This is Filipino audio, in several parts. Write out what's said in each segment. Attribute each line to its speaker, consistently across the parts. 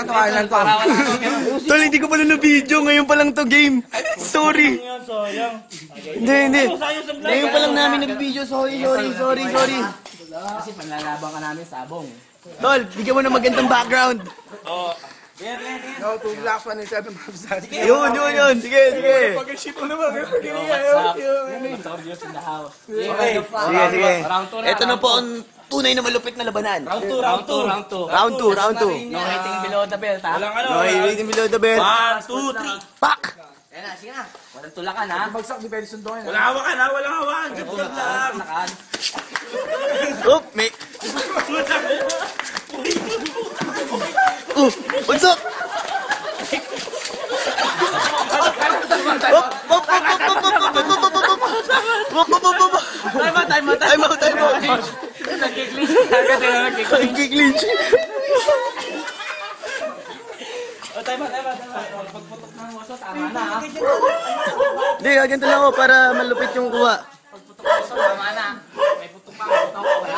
Speaker 1: tatawain lang to.
Speaker 2: Tol, hindi ko pala na-video. Ngayon pa lang to game. Sorry. Hindi. Ngayon pa lang namin nag-video. Sorry.
Speaker 1: Kasi panlalaban ka namin sabong.
Speaker 2: Tol, bigyan mo na magandang background.
Speaker 1: No, 2 blocks, 1 and 7 pounds.
Speaker 2: Yun. Sige.
Speaker 1: Pag-shit mo naman. Notorious in the house.
Speaker 2: Sige. Ito na po ang tunay na malupit na labanan.
Speaker 1: Round 2.
Speaker 2: Round 2.
Speaker 1: No hitting below the belt, ha?
Speaker 3: Walang ano.
Speaker 2: No, waiting below the bell.
Speaker 3: 1, 2, 3.
Speaker 2: Pak!
Speaker 1: Ayan na, sige na. Walang tulakan, ha? Bagsak, di pwede sundukin.
Speaker 3: Walang hawakan ha, walang hawakan. Joke lang.
Speaker 2: Oop, may... What's up? Time out. Nagkiklinch.
Speaker 1: Time out. Pagputok ng waso, tama na, ha?
Speaker 2: Hindi, ganito lang ako para malupit yung kuha.
Speaker 1: Pagputok ng waso, tama na. May putok pa, putok. Wala.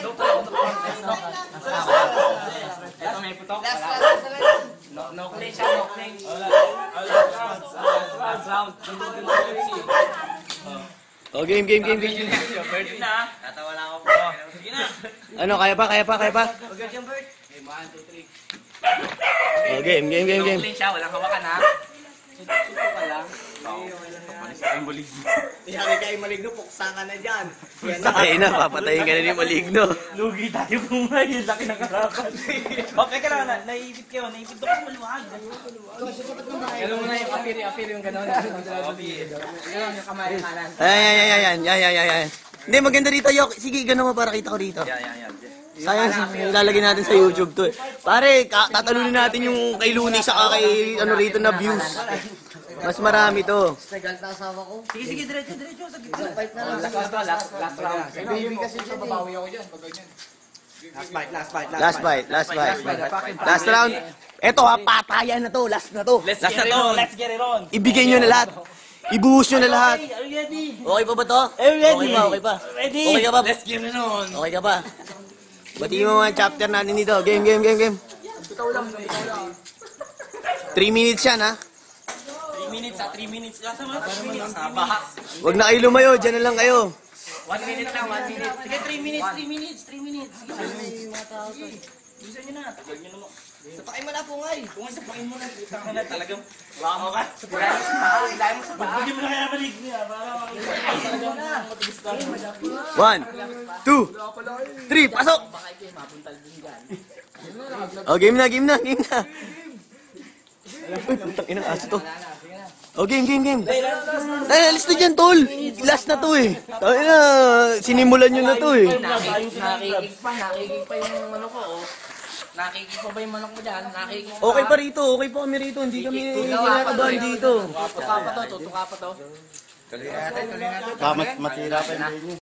Speaker 1: Ito, may putok. No clay siya, no clay. Last round.
Speaker 2: Oh, game.
Speaker 3: Bird na. Tatawa lang ako po. Sige na.
Speaker 2: Ano, kaya pa?
Speaker 3: Bird yung bird. 1, 2, 3.
Speaker 2: Oh, game.
Speaker 3: No clay siya, walang hawakan ha.
Speaker 1: Sutok ka lang.
Speaker 4: Yari kayo maligno, puksa ka na dyan.
Speaker 2: Sakay na, papatayin ka na ni Maligno.
Speaker 3: Lugi tayo kung may laki ng karapan. Okay ka lang, naipit kayo. Naipit ko kasi maluwag.
Speaker 1: Alam mo na yung apir yung gano'n. Gano'n yung kamay kanan.
Speaker 2: Ayan. Hindi, maganda rito, Yok. Sige, gano'n mo para kita ko rito.
Speaker 3: Yan.
Speaker 2: Sayang, ilalagay natin sa YouTube to. Pare, tatalunin natin yung kay Looney saka kay ano rito na views. Mas marami to.
Speaker 4: Tagal na asawa ko.
Speaker 3: Sige, diretso. Sa gitna.
Speaker 4: Fight na lang.
Speaker 1: Last round.
Speaker 4: Baby kasi siya. Babawi ako dyan.
Speaker 2: Last fight. Last round. Eto ha, patayan na to. Last na to.
Speaker 3: Let's get it on.
Speaker 2: Ibigay nyo na lahat. Ibuhos nyo na lahat.
Speaker 3: Are you ready?
Speaker 2: Okay pa ba to?
Speaker 3: Ready.
Speaker 2: Okay pa.
Speaker 3: Ready.
Speaker 2: Okay ka ba?
Speaker 3: Let's get it on.
Speaker 2: Okay ka pa? Batiin mo mga chapter natin dito. Game. 3 minutes yan ha.
Speaker 3: 3 minutes. Lasa mo 3 minutes. Baha.
Speaker 2: Huwag na kayo lumayo. Diyan na lang kayo.
Speaker 3: 1 minute lang, 1 minute. Sige, 3 minutes. Sige. Bilisan nyo na. Tagal nyo naman.
Speaker 4: Sapakay mo na po ngay.
Speaker 3: Kung nga sapakin mo na. Kita ka na talagang. Waka mo ka. Ilay mo sa paa. Hindi mo na kaya malig niya. Para makikita.
Speaker 2: 1, 2, 3, pasok! Oh, game na. Uy, putang inang aso to. Oh, game. Ay, alis na dyan, tol. Last na to eh. Ay na, sinimulan nyo na to eh.
Speaker 1: Nakikig pa yung manok ko, oh. Nakikig pa ba yung manok mo dyan? Nakikig pa.
Speaker 2: Okay pa rito, okay pa kami rito. Hindi kami kinakabahan dito.
Speaker 1: Tutuka pa to.
Speaker 4: Masira pa yung